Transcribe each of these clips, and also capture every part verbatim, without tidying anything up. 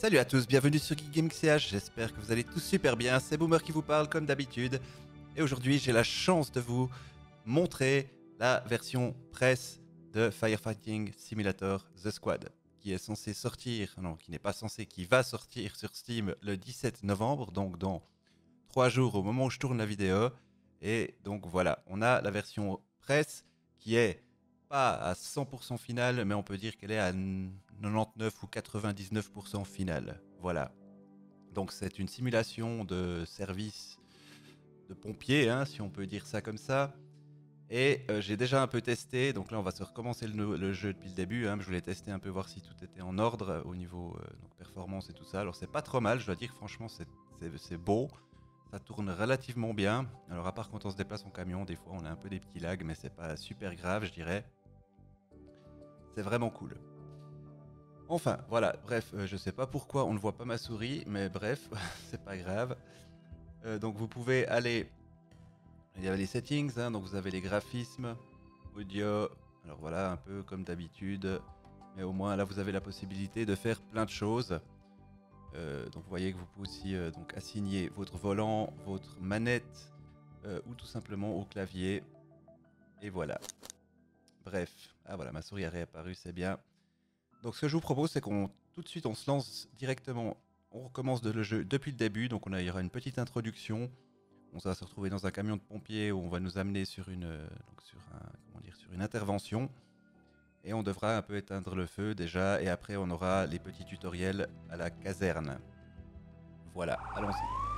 Salut à tous, bienvenue sur Geek Gaming C H, j'espère que vous allez tous super bien, c'est Boomer qui vous parle comme d'habitude. Et aujourd'hui j'ai la chance de vous montrer la version presse de Firefighting Simulator The Squad, qui est censé sortir, non qui n'est pas censé, qui va sortir sur Steam le dix-sept novembre, donc dans trois jours au moment où je tourne la vidéo. Et donc voilà, on a la version presse qui est pas à cent pour cent finale, mais on peut dire qu'elle est à quatre-vingt-dix-neuf ou quatre-vingt-dix-neuf pour cent finale. Voilà. Donc c'est une simulation de service de pompier, hein, si on peut dire ça comme ça. Et euh, j'ai déjà un peu testé, donc là on va se recommencer le, le jeu depuis le début. Hein. Je voulais tester un peu, voir si tout était en ordre au niveau euh, donc performance et tout ça. Alors c'est pas trop mal, je dois dire, franchement c'est beau. Ça tourne relativement bien. Alors à part quand on se déplace en camion, des fois on a un peu des petits lags, mais c'est pas super grave, je dirais. C'est vraiment cool. Enfin, voilà, bref, euh, je sais pas pourquoi on ne voit pas ma souris, mais bref, c'est pas grave. Euh, donc vous pouvez aller... Il y a les settings, hein, donc vous avez les graphismes, audio, alors voilà, un peu comme d'habitude. Mais au moins là vous avez la possibilité de faire plein de choses. Euh, donc vous voyez que vous pouvez aussi euh, donc assigner votre volant, votre manette, euh, ou tout simplement au clavier. Et voilà. Bref, ah voilà, ma souris a réapparu, c'est bien. Donc ce que je vous propose, c'est qu'on tout de suite on se lance directement, on recommence de le jeu depuis le début. Donc on a, il y aura une petite introduction. On va se retrouver dans un camion de pompiers où on va nous amener sur une, donc sur un, comment dire, sur une intervention. Et on devra un peu éteindre le feu déjà, et après on aura les petits tutoriels à la caserne. Voilà, allons-y.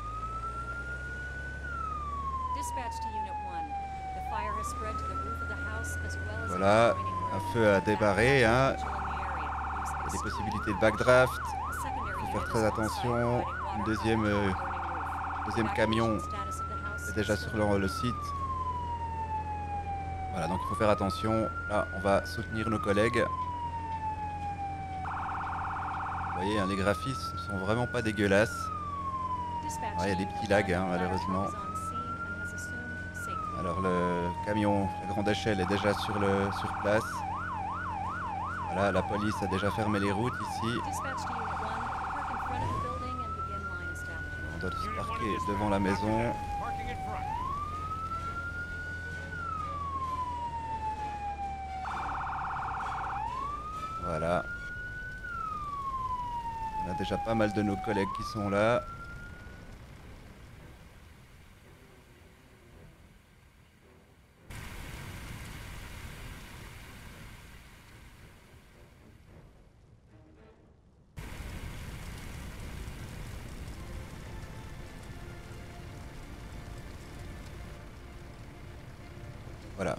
Voilà, un feu à débarrer, hein. Il y a des possibilités de backdraft. Il faut faire très attention. Une deuxième, euh, deuxième camion est déjà sur le, le site. Voilà, donc il faut faire attention. Là, on va soutenir nos collègues. Vous voyez, hein, les graphismes sont vraiment pas dégueulasses. Ouais, il y a des petits lags, hein, malheureusement. Alors le camion, la grande échelle est déjà sur, le, sur place. Voilà, la police a déjà fermé les routes ici. On doit se parquer devant la maison. Voilà. On a déjà pas mal de nos collègues qui sont là. Voilà.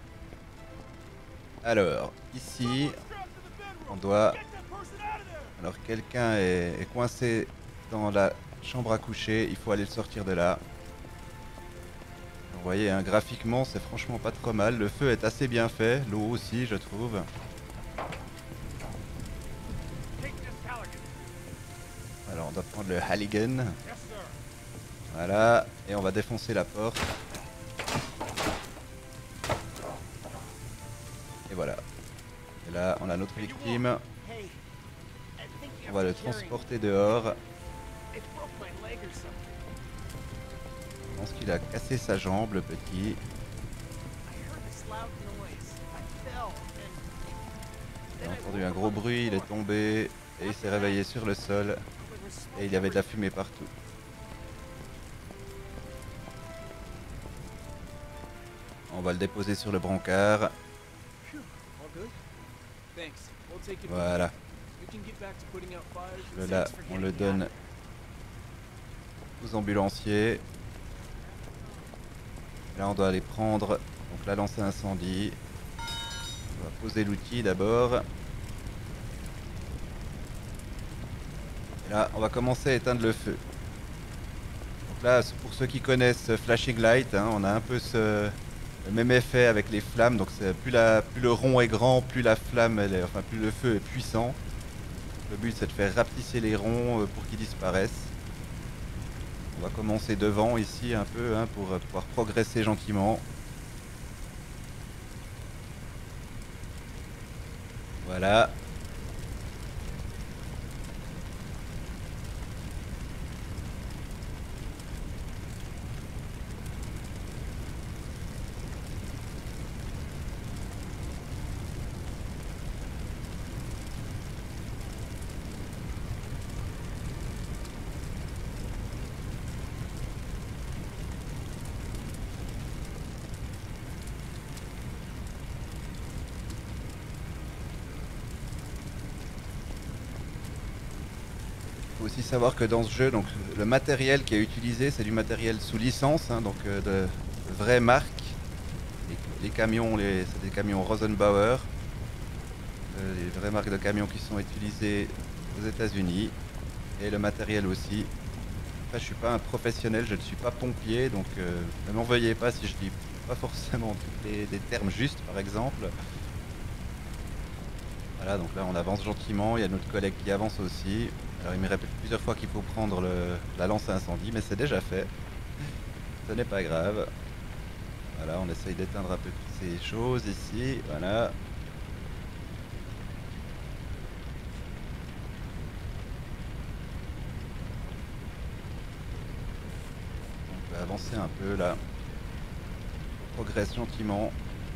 Alors, ici, on doit... Alors, quelqu'un est, est coincé dans la chambre à coucher. Il faut aller le sortir de là. Vous voyez, hein, graphiquement, c'est franchement pas trop mal. Le feu est assez bien fait. L'eau aussi, je trouve. Alors, on doit prendre le Halligan. Voilà. Et on va défoncer la porte. Et voilà. Et là, on a notre victime. On va le transporter dehors. Je pense qu'il a cassé sa jambe, le petit. Il a entendu un gros bruit, il est tombé et il s'est réveillé sur le sol. Et il y avait de la fumée partout. On va le déposer sur le brancard. Voilà. Le, là, on le donne aux ambulanciers. Là, on doit aller prendre donc la lance à incendie. On va poser l'outil d'abord. Et là, on va commencer à éteindre le feu. Donc là, pour ceux qui connaissent Flashing Light, hein, on a un peu ce... le même effet avec les flammes. Donc plus, la, plus le rond est grand, plus la flamme, elle est, enfin plus le feu est puissant. Le but c'est de faire rapetisser les ronds pour qu'ils disparaissent. On va commencer devant ici un peu, hein, pour pouvoir progresser gentiment. Voilà. aussi savoir que dans ce jeu, donc, le matériel qui est utilisé, c'est du matériel sous licence, hein, donc euh, de, de vraies marques. Les, les camions, les, c'est des camions Rosenbauer. Euh, les vraies marques de camions qui sont utilisées aux États-Unis. Et le matériel aussi. Après, je suis pas un professionnel, je ne suis pas pompier, donc euh, ne m'en veuillez pas si je dis pas forcément des, des termes justes, par exemple. Voilà, donc là on avance gentiment, il y a notre collègue qui avance aussi. Alors il me répète plusieurs fois qu'il faut prendre le, la lance à incendie, mais c'est déjà fait. Ce n'est pas grave. Voilà, on essaye d'éteindre un peu toutes ces choses ici, voilà. On peut avancer un peu là. On progresse gentiment.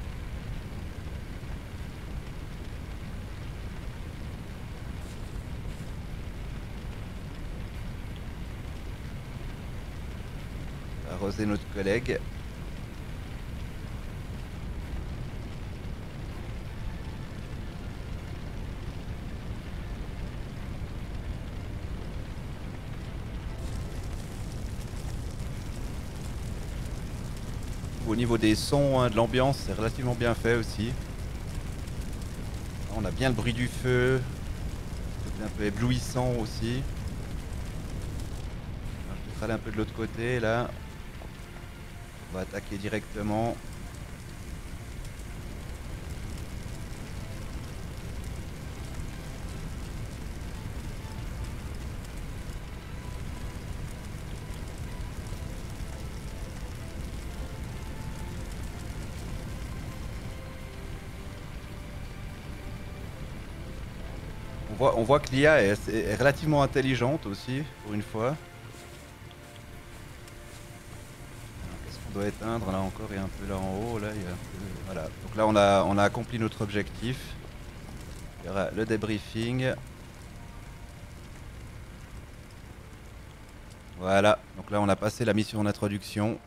Arroser notre collègue. Au niveau des sons, hein, de l'ambiance, c'est relativement bien fait aussi. On a bien le bruit du feu, c'est un peu éblouissant aussi. Alors, je vais aller un peu de l'autre côté là. On va attaquer directement. On voit, on voit que l'I A est, est relativement intelligente aussi, pour une fois. Qu'est-ce qu'on doit éteindre là encore et un peu là en haut là, il y a un peu... Voilà. Donc là on a, on a accompli notre objectif. Il y aura le débriefing. Voilà, donc là on a passé la mission d'introduction.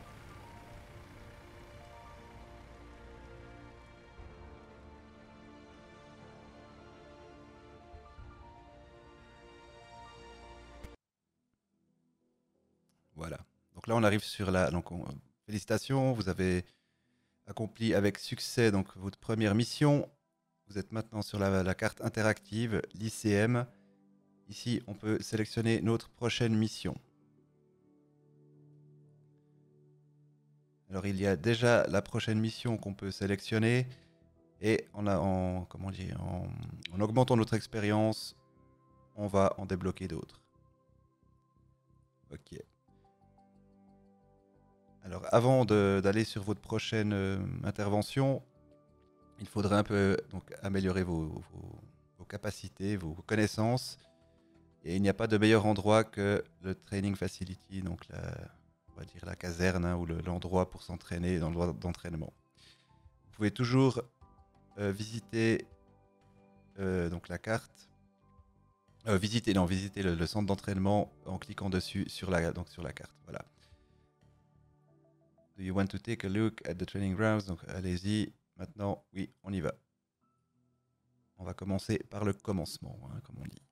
Voilà. Donc là on arrive sur la... Donc on... Félicitations, vous avez accompli avec succès donc votre première mission. Vous êtes maintenant sur la, la carte interactive, l'I C M. Ici on peut sélectionner notre prochaine mission. Alors il y a déjà la prochaine mission qu'on peut sélectionner. Et on a, en, comment dire, en, en augmentant notre expérience, on va en débloquer d'autres. Ok. Alors avant d'aller sur votre prochaine euh, intervention, il faudrait un peu donc, améliorer vos, vos, vos capacités, vos connaissances. Et il n'y a pas de meilleur endroit que le Training Facility, donc la, on va dire la caserne, hein, ou l'endroit pour s'entraîner, l'endroit d'entraînement. Vous pouvez toujours euh, visiter euh, donc la carte. Euh, visiter, non, visiter le, le centre d'entraînement en cliquant dessus sur la, donc sur la carte. Voilà. Do you want to take a look at the training grounds? Donc allez-y. Maintenant, oui, on y va. On va commencer par le commencement, hein, comme on dit.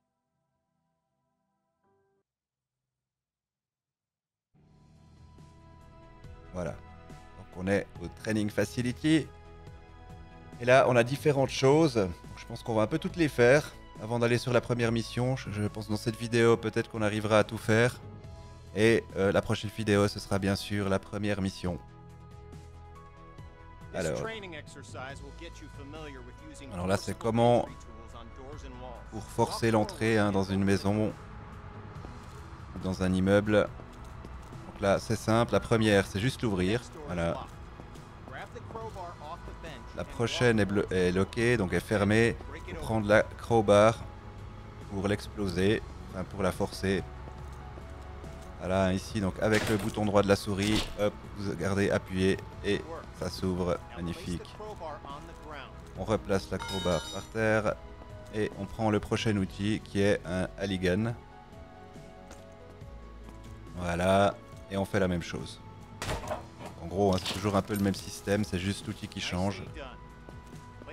Voilà. Donc on est au training facility. Et là, on a différentes choses. Donc, je pense qu'on va un peu toutes les faire. Avant d'aller sur la première mission, je, je pense dans cette vidéo, peut-être qu'on arrivera à tout faire. Et euh, la prochaine vidéo, ce sera bien sûr la première mission. Alors, alors là, c'est comment pour forcer l'entrée hein, dans une maison ou dans un immeuble. Donc là, c'est simple. La première, c'est juste l'ouvrir. Voilà. La prochaine est, est lockée, donc est fermée. Il faut prendre la crowbar pour l'exploser, enfin pour la forcer. Voilà, ici, donc avec le bouton droit de la souris, hop, vous gardez appuyé et ça s'ouvre. Magnifique. On replace la crowbar par terre et on prend le prochain outil qui est un Halligan. Voilà, et on fait la même chose. En gros, hein, c'est toujours un peu le même système, c'est juste l'outil qui change.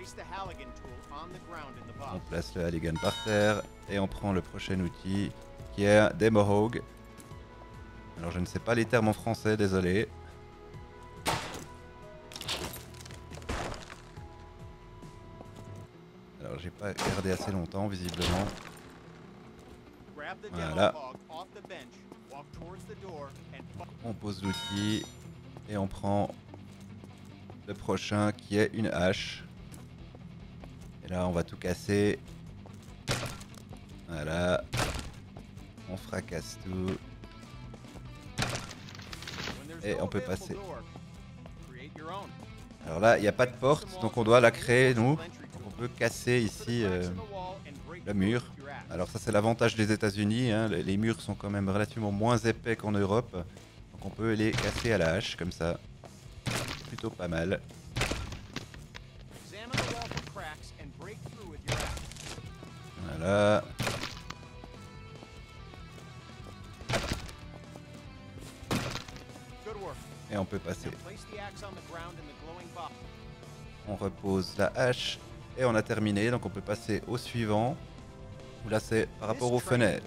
On place le Halligan par terre et on prend le prochain outil qui est des Mohawks. Alors je ne sais pas les termes en français, désolé. Alors j'ai pas gardé assez longtemps visiblement. Voilà. On pose l'outil et on prend le prochain qui est une hache. Et là on va tout casser. Voilà. On fracasse tout. Et on peut passer. Alors là il n'y a pas de porte donc on doit la créer nous. Donc on peut casser ici euh, le mur. Alors ça c'est l'avantage des États-Unis, hein. Les murs sont quand même relativement moins épais qu'en Europe. Donc on peut les casser à la hache comme ça. Plutôt pas mal. Voilà. Et on peut passer. On repose la hache et on a terminé. Donc on peut passer au suivant. Où là c'est par rapport aux fenêtres.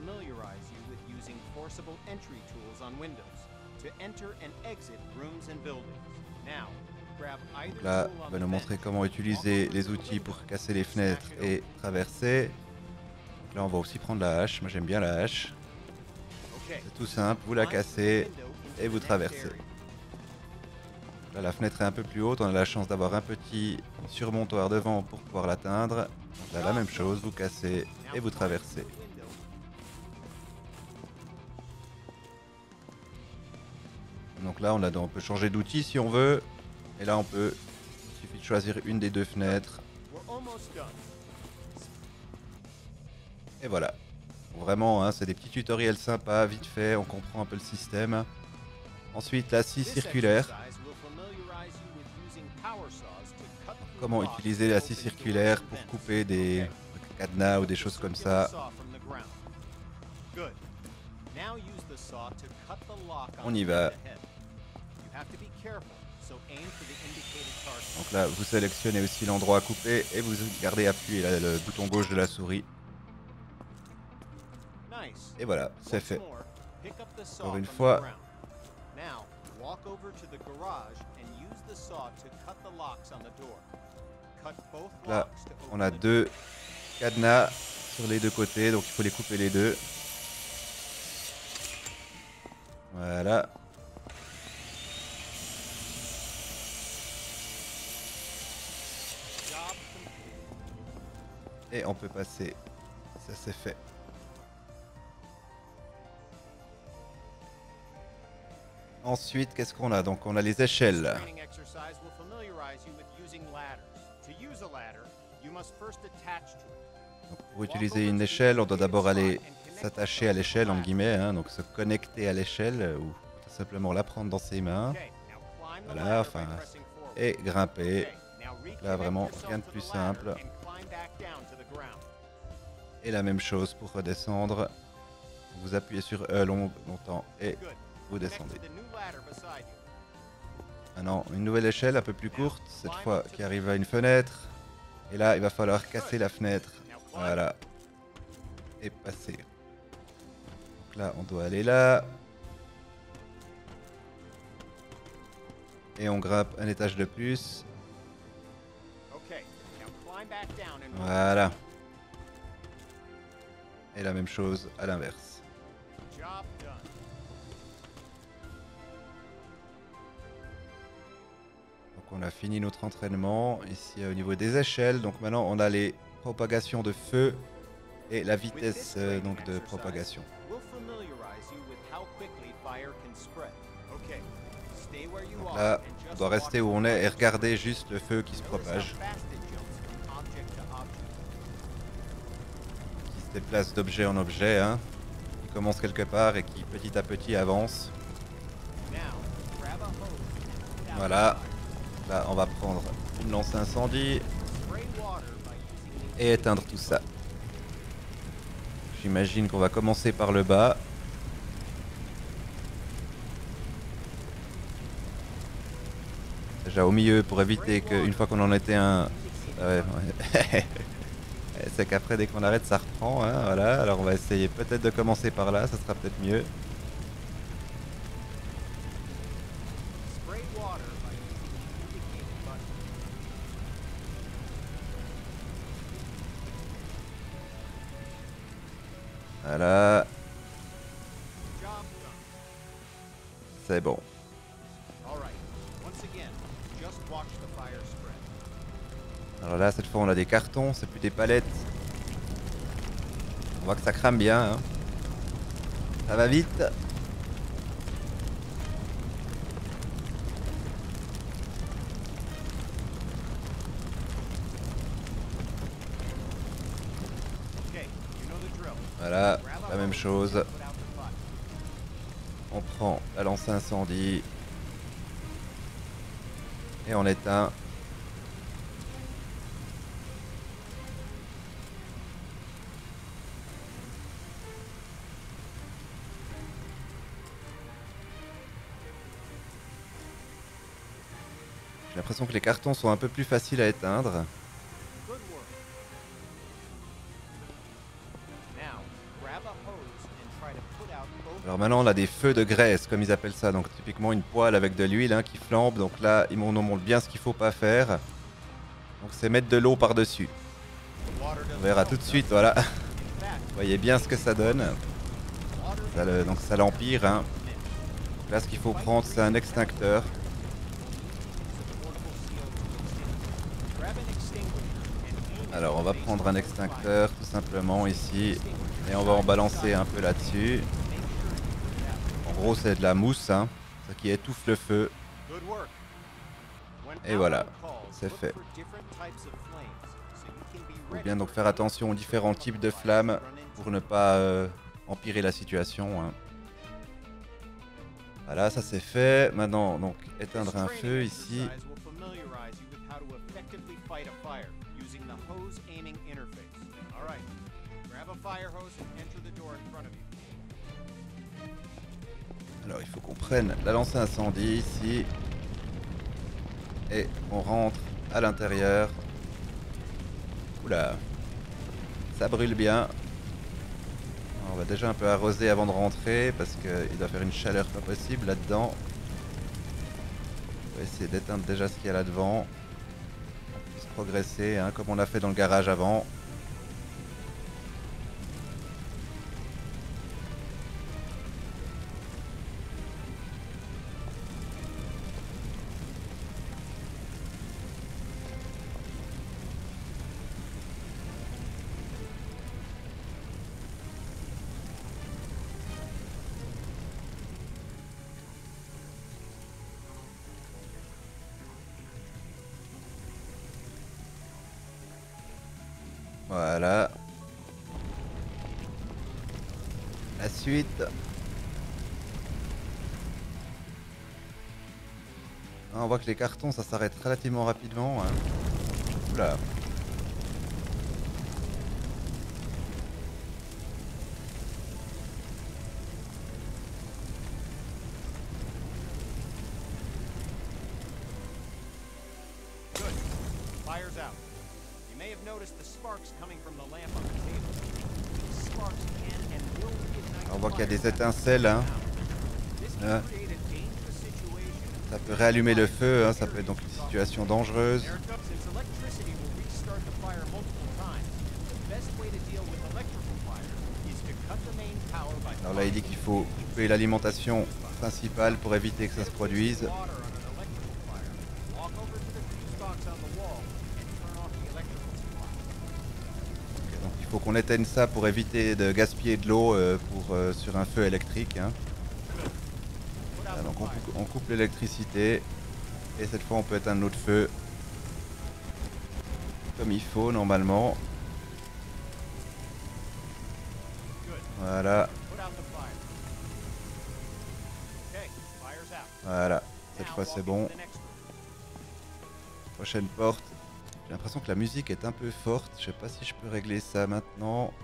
Donc là, on va nous montrer comment utiliser les outils pour casser les fenêtres et traverser. Donc là, on va aussi prendre la hache. Moi, j'aime bien la hache. C'est tout simple. Vous la cassez et vous traversez. Là, la fenêtre est un peu plus haute. On a la chance d'avoir un petit surmontoir devant pour pouvoir l'atteindre. Donc là, la même chose. Vous cassez et vous traversez. Donc là, on, a, on peut changer d'outil si on veut. Et là, on peut, il suffit de choisir une des deux fenêtres. Et voilà. Vraiment, hein, c'est des petits tutoriels sympas, vite fait, on comprend un peu le système. Ensuite, la scie circulaire. Comment utiliser la scie circulaire pour couper des cadenas ou des choses comme ça. On y va. Donc là, vous sélectionnez aussi l'endroit à couper et vous gardez appuyé là, le bouton gauche de la souris. Et voilà, c'est fait. Encore une fois. Là, on a deux cadenas sur les deux côtés, donc il faut les couper les deux. Voilà. Et on peut passer. Ça c'est fait. Ensuite, qu'est-ce qu'on a? Donc on a les échelles. Donc, pour utiliser une échelle, on doit d'abord aller s'attacher à l'échelle, en guillemets, hein, donc se connecter à l'échelle ou tout simplement la prendre dans ses mains. Voilà, enfin, et grimper. Donc là, vraiment, rien de plus simple. Et la même chose pour redescendre. Vous appuyez sur E long, longtemps et vous descendez. Maintenant, une nouvelle échelle un peu plus courte, cette fois qui arrive à une fenêtre. Et là, il va falloir casser la fenêtre. Voilà. Et passer. Donc là, on doit aller là. Et on grimpe un étage de plus. Voilà. Et la même chose à l'inverse. Donc on a fini notre entraînement ici au niveau des échelles. Donc maintenant on a les propagations de feu et la vitesse euh, donc de propagation. Donc là on doit rester où on est et regarder juste le feu qui se propage. Qui se déplace d'objet en objet, hein. Qui commence quelque part et qui petit à petit avance. Voilà. Là on va prendre une lance incendie et éteindre tout ça. J'imagine qu'on va commencer par le bas. Déjà au milieu pour éviter qu'une fois qu'on en était un... Ouais, ouais. Et c'est qu'après, dès qu'on arrête, ça reprend. Hein, voilà. Alors on va essayer peut-être de commencer par là, ça sera peut-être mieux. Voilà. C'est bon. Alors là, cette fois, on a des cartons, c'est plus des palettes. On voit que ça crame bien. Hein. Ça va vite. Voilà, la même chose. On prend la lance incendie. Et on éteint. J'ai l'impression que les cartons sont un peu plus faciles à éteindre. Alors maintenant on a des feux de graisse comme ils appellent ça, donc typiquement une poêle avec de l'huile hein, qui flambe, donc là ils nous montrent bien ce qu'il faut pas faire. Donc c'est mettre de l'eau par dessus. On verra tout de suite, voilà. Vous voyez bien ce que ça donne. Ça le, donc ça l'empire. Hein. Là ce qu'il faut prendre c'est un extincteur. Alors on va prendre un extincteur tout simplement ici et on va en balancer un peu là-dessus. En gros c'est de la mousse hein, ce qui étouffe le feu. Et voilà, c'est fait. Il faut bien donc faire attention aux différents types de flammes pour ne pas euh, empirer la situation. Hein. Voilà, ça c'est fait. Maintenant donc éteindre un feu ici. Alors il faut qu'on prenne la lance incendie ici. Et on rentre à l'intérieur. Oula. Ça brûle bien. On va déjà un peu arroser avant de rentrer parce qu'il doit faire une chaleur pas possible là-dedans. On va essayer d'éteindre déjà ce qu'il y a là devant. On puisse progresser hein, comme on a fait dans le garage avant. Voilà. La suite. Ah, on voit que les cartons ça s'arrête relativement rapidement. Hein. Oula. On voit qu'il y a des étincelles. Hein. Là. Ça peut réallumer le feu, hein. Ça peut être donc une situation dangereuse. Alors là il dit qu'il faut couper l'alimentation principale pour éviter que ça se produise. Il faut qu'on éteigne ça pour éviter de gaspiller de l'eau euh, pour euh, sur un feu électrique. Hein. Voilà, donc on, on coupe l'électricité et cette fois on peut éteindre notre feu comme il faut normalement. Voilà. Voilà, cette fois c'est bon. Prochaine porte. J'ai l'impression que la musique est un peu forte. Je sais pas si je peux régler ça maintenant.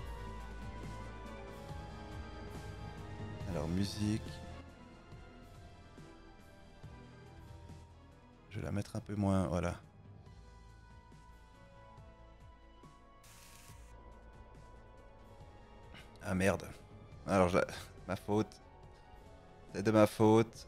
Alors musique. Je vais la mettre un peu moins, voilà. Ah merde. Alors, je... ma faute. C'est de ma faute.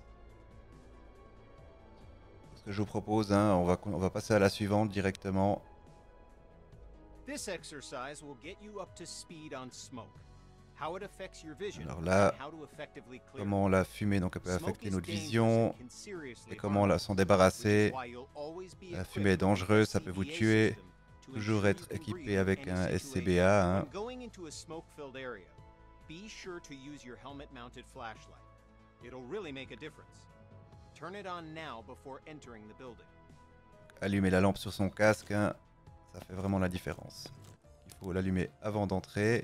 Ce que je vous propose, hein, on va, on va passer à la suivante directement. This exercise will get you up to speed on smoke. How it affects your vision Alors là, and how to effectively clear. comment la fumée donc, elle peut Smoke affecter is notre dangerous vision and can seriously et comment harm la you, s'en which is débarrasser. why you'll always be La equipped fumée est with an dangereuse, ça peut vous S C B A tuer. system to Toujours ensure être you can équipé breathe avec in un any S C B situation. A. Hein. When going into a smoke-filled area, be sure to use your helmet-mounted flashlight. It'll really make a difference. Turn it on now before entering the building. Allumer la lampe sur son casque, hein, ça fait vraiment la différence. Il faut l'allumer avant d'entrer.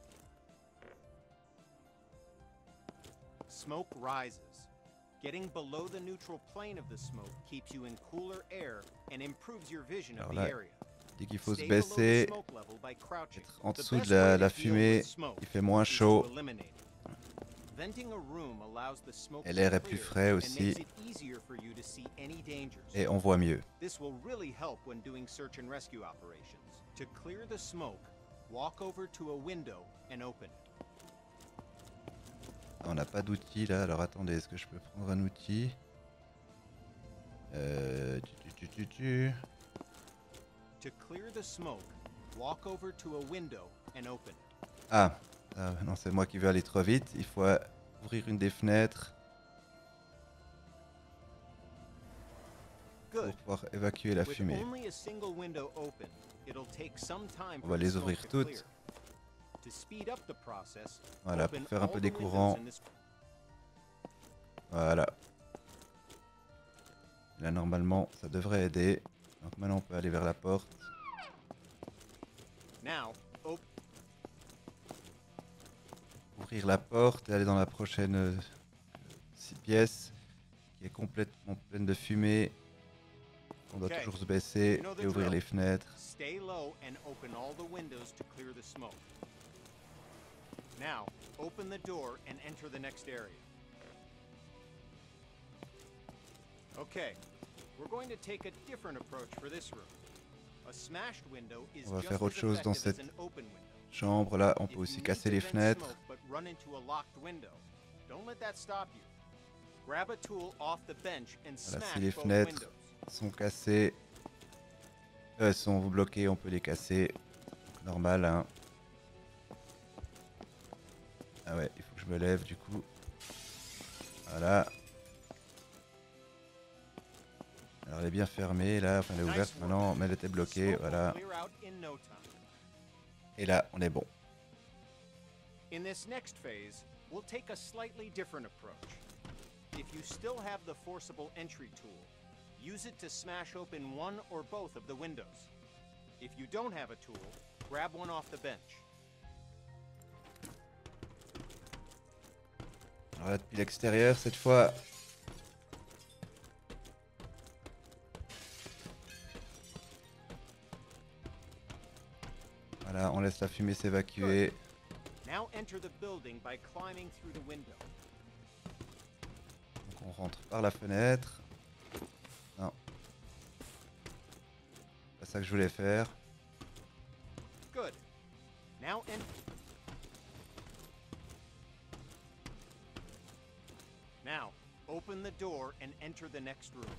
Smoke rises. Getting below the neutral plane of the smoke keeps you in cooler air and improves your vision of Alors the là, area. dès qu'il faut se Stay below the baisser, smoke level by crouching. être en The dessous best de la, way la to deal fumée, with smoke il fait moins is to chaud eliminate it. Venting a room allows the smoke et to l'air est plus clear frais and aussi makes it easier for you to see any dangers. et on voit mieux. This will really help when doing search and rescue operations. To clear the smoke, walk over to a window and open it. On n'a pas d'outil là, alors attendez, est-ce que je peux prendre un outil? euh, tu, tu, tu, tu. To clear the smoke, walk over to a window and open it. Ah, ah, non, c'est moi qui veux aller trop vite. Il faut euh, ouvrir une des fenêtres pour Good. pouvoir évacuer la With fumée. only a single window open, it'll take some time On for va the les smoke ouvrir to toutes. clear. To speed up the process, Voilà, pour open faire un all peu the des windows courants. in this- Voilà. Là, normalement, ça devrait aider. Donc maintenant, on peut aller vers la porte. Now, op- Ouvrir la porte et aller dans la prochaine euh, six pièces qui est complètement pleine de fumée. On doit Ok. toujours se baisser You know the et ouvrir drill. les fenêtres. stay low and open all the windows to clear the smoke. Now, open the door and enter the next area. Okay, we're going to take a different approach for this room. A smashed window is On va just faire autre as chose dans effective as cette an open window. chambre là. On If peut you aussi need casser to les vent fenêtres. smoke but run into a locked window, don't let that stop you. Grab a tool off the bench and Voilà, smash si les both fenêtres windows. sont cassées, euh, sont bloquées, on peut les casser. Donc, normal, hein. Ah ouais, il faut que je me lève du coup. Voilà. Alors elle est bien fermée là, enfin elle est ouverte maintenant, mais elle était bloquée, Smoke will voilà. clear out in no time. Et là, on est bon. In this next phase, we'll take a slightly different approach. If you still have the forcible entry tool, use it to smash open one or both of the windows. If you don't have a tool, grab one off the bench. Alors là, depuis l'extérieur, cette fois. Voilà, on laisse la fumée s'évacuer. Now enter the building by climbing through the window. Donc on rentre par la fenêtre. Non. C'est pas ça que je voulais faire. Good. Now en- Now, open the door and enter the next room.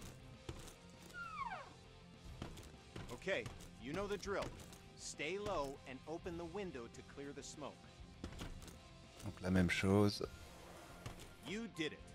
Okay, you know the drill. Stay low and open the window to clear the smoke. Donc la même chose. You did it.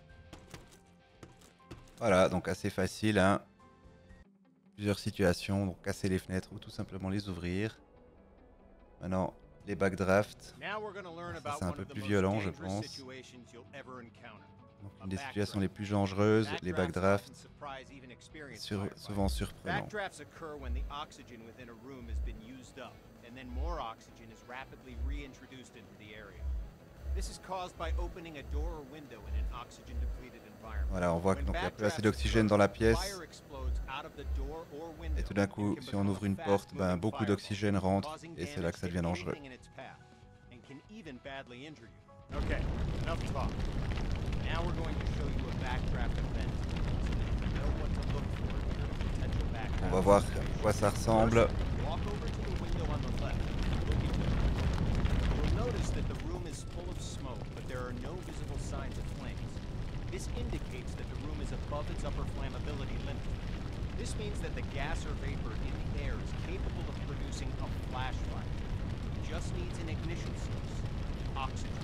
Voilà, donc assez facile, hein. Plusieurs situations, donc casser les fenêtres ou tout simplement les ouvrir. Maintenant, les backdrafts. Now we're going to learn Ça, about c'est un one peu of the plus most violent, je dangerous pense. situations you'll ever encounter. Donc une des situations les plus dangereuses, les Backdrafts backdrafts, often surprise even experienced sur- firefighters. souvent surprenants. Backdrafts occur when the oxygen within a room has been used up, and then more oxygen is rapidly reintroduced into the area. This is caused by opening a door or window in an oxygen-depleted environment. Voilà, on voit que When donc il n'y a plus assez backdrafts d'oxygène occur, dans la pièce. fire explodes out of the door or window Et tout d'un coup, and can si on become ouvre a une porte, ben, fast-moving beaucoup fireball, d'oxygène rentre causing et c'est là damage que ça to devient dangereux. anything in its path, and can even badly injure you. Okay, enough talk. Now we're going to show you a backdraft event so that you know what to look for during a potential backdraft. On va voir à quoi ça ressemble. First, walk over to the window on the left. Look into it. You'll notice that the room is full of smoke, but there are no visible signs of flames. This indicates that the room is above its upper flammability limit. This means that the gas or vapor in the air is capable of producing a flash fire. It just needs an ignition source: oxygen.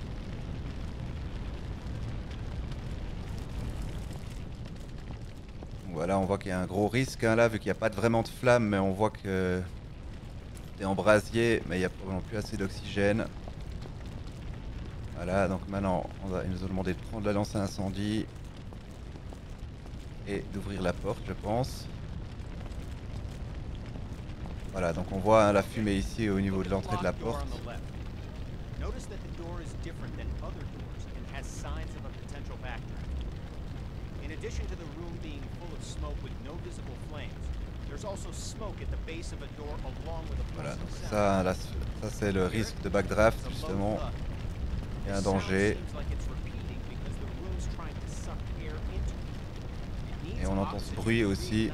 Voilà, on voit qu'il y a un gros risque hein, là, vu qu'il n'y a pas de, vraiment de flamme, mais on voit que c'est en brasier, mais il n'y a probablement plus assez d'oxygène. Voilà, donc maintenant, on va, ils nous ont demandé de prendre la lance à incendie et d'ouvrir la porte, je pense. Voilà, donc on voit hein, la fumée ici au niveau de l'entrée de la porte. Notice that the door is different than other doors and has signs of a potential backdraft. In addition to the room being full of smoke with no visible flames, there's also smoke at the base of a door along with a Voilà, pulsing donc sound. ça, là, ça c'est le risque de backdraft justement. Il y a un danger. Et on entend ce bruit aussi.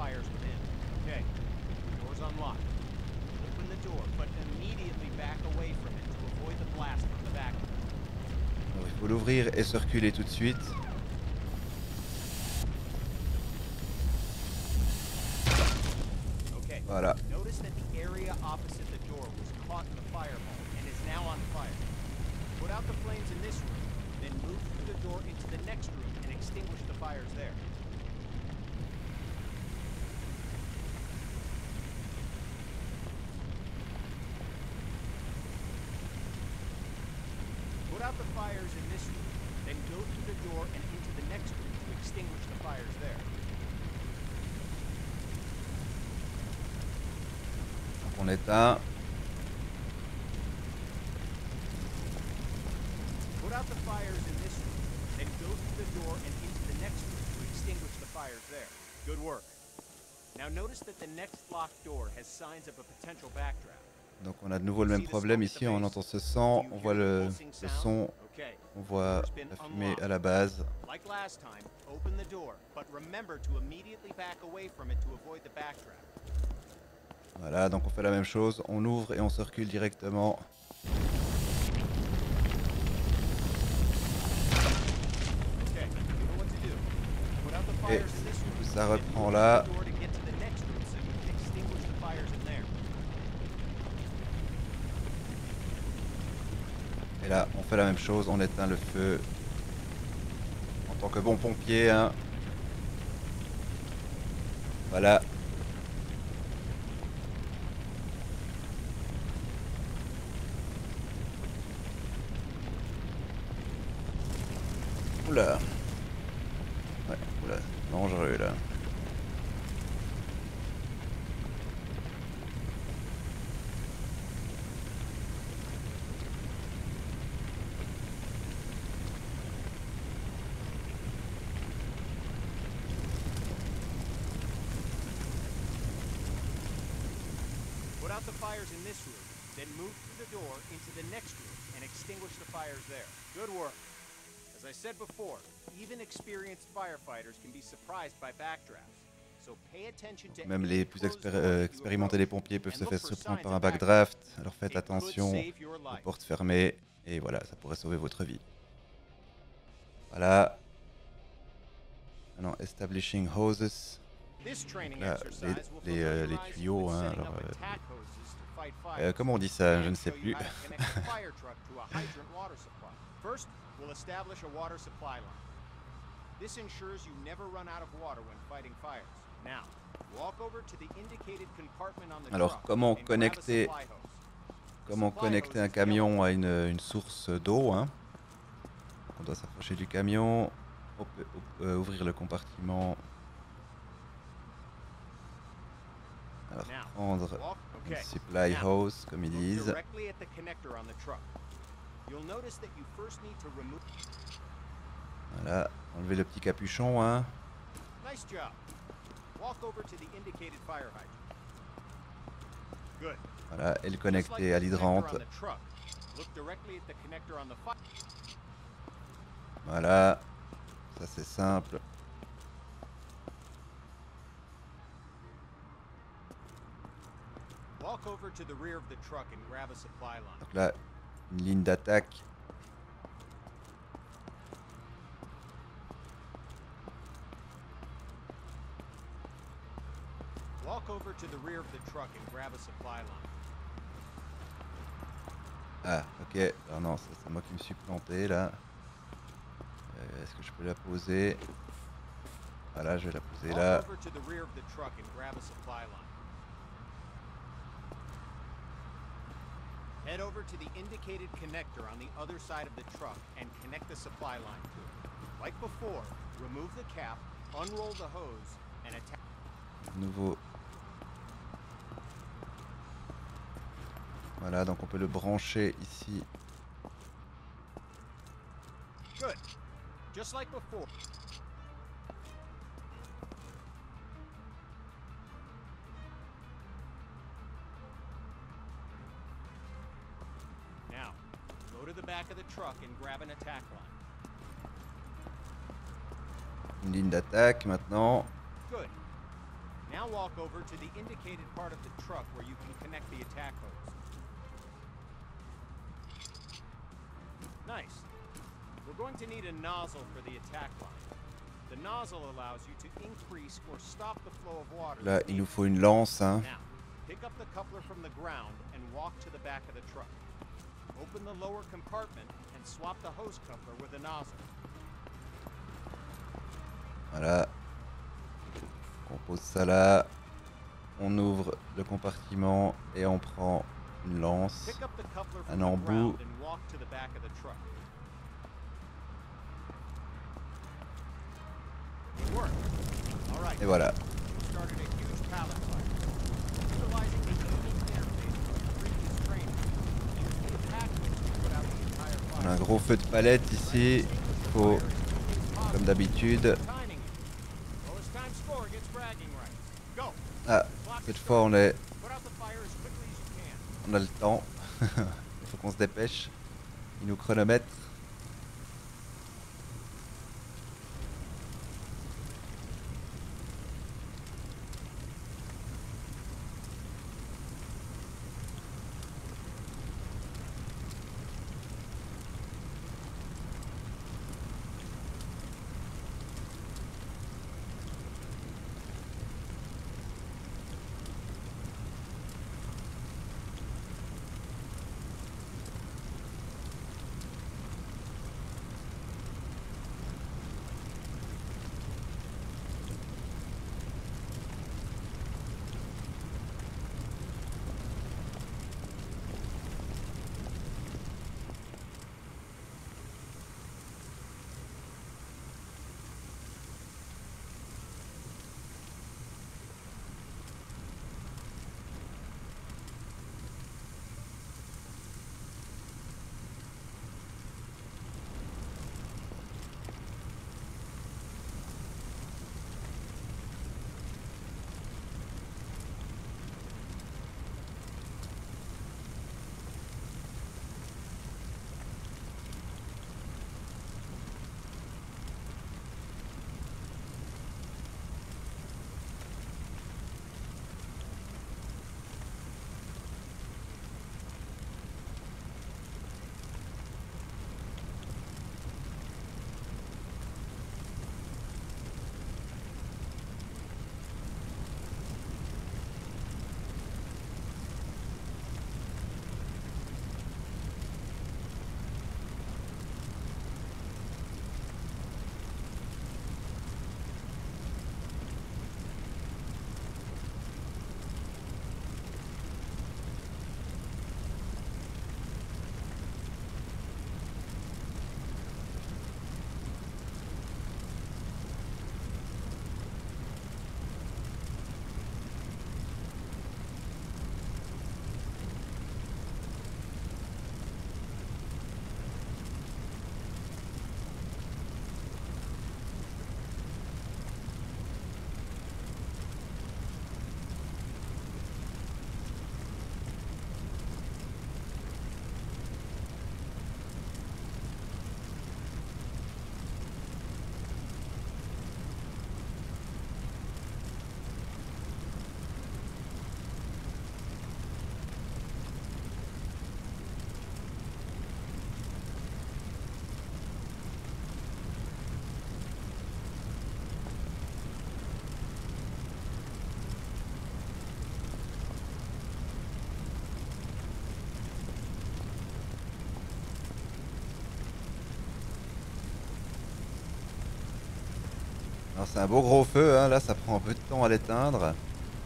Alors, il faut l'ouvrir et se reculer tout de suite. Voilà. Notice that the area opposite the door was caught in the fireball and is now on fire. Put out the flames in this room, then move through the door into the next room and extinguish the fires there. Put out the fires in this room, then go through the door and into the next room to extinguish the fires there. On éteint. Put out the fires in this room, then go through the door and into the next room to extinguish the fires there. Good work. Now notice that the next locked door has signs of a potential backdraft. Donc on a de nouveau le même problème ici, on entend ce sang, on voit le, le son, on voit la fumée à la base. Like last time, open the door, but remember to immediately back away from it to avoid the backdraft. Voilà, donc on fait la même chose, on ouvre et on se recule directement. Et ça reprend là. Et là, on fait la même chose, on éteint le feu. En tant que bon pompier, hein. Voilà. Oula. Ouais, oula, dangereux là. Put out the fires in this room, then move through the door into the next room and extinguish the fires there. Good work. As I said before, even experienced firefighters can be surprised by backdrafts. So pay attention to Même les plus expér euh, expérimentés des pompiers peuvent se faire surprendre par un backdraft. Alors faites attention, les portes fermées, et voilà, ça pourrait sauver votre vie. Voilà. Maintenant, establishing hoses. Donc là, les, les, euh, les tuyaux, hein, alors, euh, euh, comment on dit ça, je ne sais plus. First, we'll establish a water supply line. This ensures you never run out of water when fighting fires. Now, walk over to the indicated compartment on the Alors, comment connecter, comment connecter un camion à une, une source d'eau, hein. On doit s'approcher du camion, hop, hop, euh, ouvrir le compartiment. Alors, prendre une supply hose, comme ils disent. Voilà, enlever le petit capuchon, hein. Voilà, et le connecter à l'hydrant. Voilà, ça c'est simple. Donc là, une ligne d'attaque Walk over to the rear of the truck and grab a supply line. Ah, ok. Ah non, ça, c'est moi qui me suis planté là. Euh, Est-ce que je peux la poser? Voilà, je vais la poser là. Walk over to the rear of the truck and grab a supply line. Head over to the indicated connector on the other side of the truck and connect the supply line to it. Like before, remove the cap, unroll the hose, and attach. Nouveau. Voilà, donc on peut le brancher ici. Good. Just like before. Now, go to the back of the truck and grab an attack line. Une ligne d'attaque maintenant. Good. Now walk over to the indicated part of the truck where you can connect the attack hose. Nice. We're going to need a nozzle for the attack line. The nozzle allows you to increase or stop the flow of water. Là, il nous faut une lance. Hein. Now, pick up the coupler from the ground and walk to the back of the truck. Open the lower compartment and swap the hose coupler with the nozzle. Voilà. On pose ça là. On ouvre le compartiment et on prend une lance. Pick up the coupler Un from the embout. ground and walk to the back of the truck. Good work. All right. Et voilà. You started a huge pallet fire. Utilizing the unique interface from the previous training, use the attack hose to put out the entire On a fire. un gros feu de palette ici. Il faut, comme d'habitude. Timing it. Lowest time score gets bragging rights. Go. Ah, cette fois on est, Put out the fire as quickly as you can. on a le temps. Il faut qu'on se dépêche. Il nous chronomètre. c'est un beau gros feu, hein. Là ça prend un peu de temps à l'éteindre.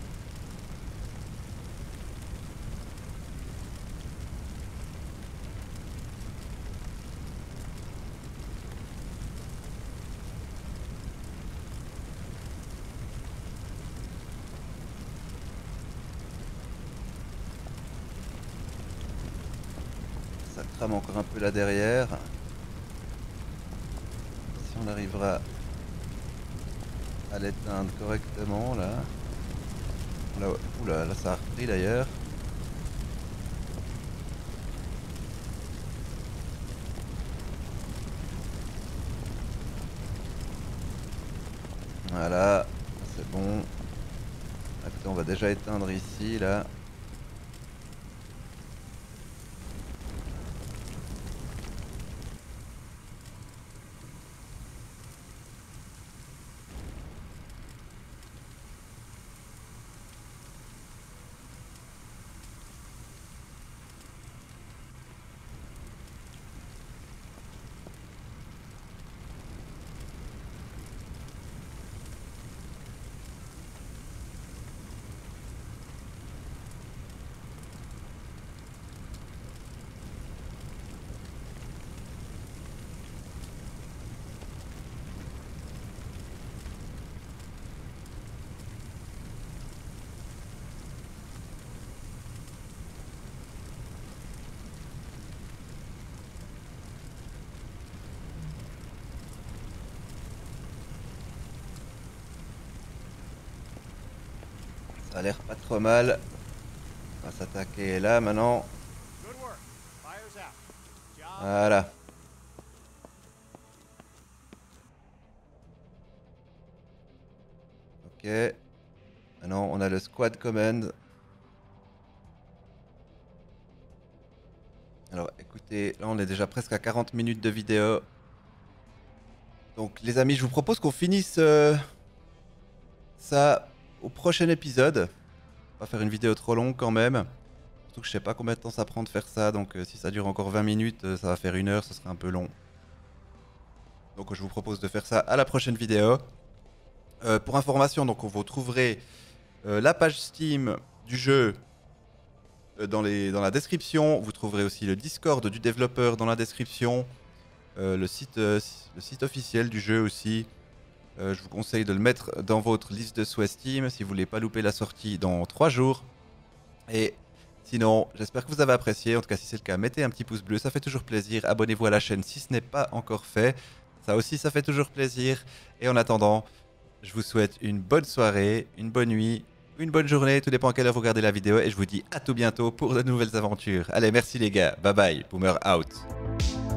Ça crame encore un peu là derrière. Si on arrivera à l'éteindre correctement là. Là, oula, là ça a repris d'ailleurs. Voilà, c'est bon. Écoutez, on va déjà éteindre ici là. Ça a l'air pas trop mal. On va s'attaquer là maintenant. Voilà. Ok. Maintenant on a le squad command. Alors écoutez, là on est déjà presque à quarante minutes de vidéo. Donc les amis, je vous propose qu'on finisse euh, ça au prochain épisode. On va faire une vidéo trop longue quand même. Surtout que je sais pas combien de temps ça prend de faire ça. Donc euh, si ça dure encore vingt minutes, euh, ça va faire une heure, ce serait un peu long. Donc je vous propose de faire ça à la prochaine vidéo. Euh, pour information, donc vous trouverez euh, la page Steam du jeu euh, dans, les, dans la description. Vous trouverez aussi le Discord du développeur dans la description. Euh, le, site, euh, le site officiel du jeu aussi. Euh, je vous conseille de le mettre dans votre liste de souhaits Steam si vous voulez pas louper la sortie dans trois jours. Et sinon, j'espère que vous avez apprécié. En tout cas, si c'est le cas, mettez un petit pouce bleu, ça fait toujours plaisir. Abonnez-vous à la chaîne si ce n'est pas encore fait. Ça aussi, ça fait toujours plaisir. Et en attendant, je vous souhaite une bonne soirée, une bonne nuit, une bonne journée. Tout dépend à quelle heure vous regardez la vidéo. Et je vous dis à tout bientôt pour de nouvelles aventures. Allez, merci les gars. Bye bye. Boomer out.